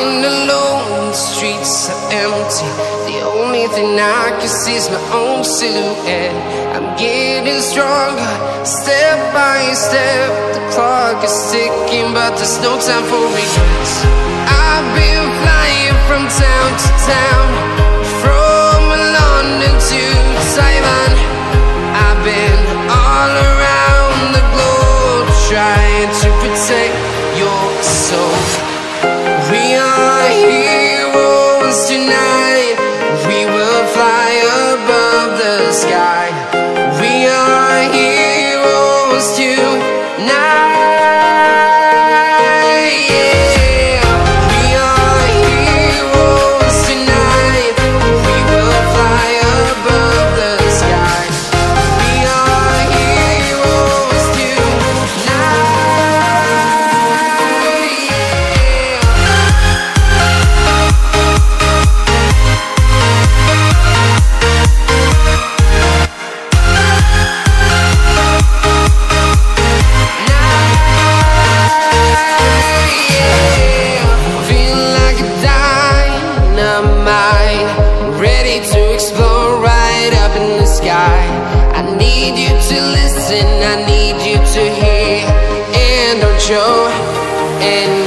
down alone, the streets are empty. The only thing I can see is my own silhouette. I'm getting stronger, step by step. The clock is ticking, but there's no time for regrets. I've been flying from town to town, from London to Taiwan. I've been all around the globe, trying to protect your soul. We are heroes tonight. We will fly above the sky. We are heroes tonight. Yeah. We are heroes tonight. We will fly above the sky. We are heroes tonight. I need you to listen, I need you to hear, and don't show any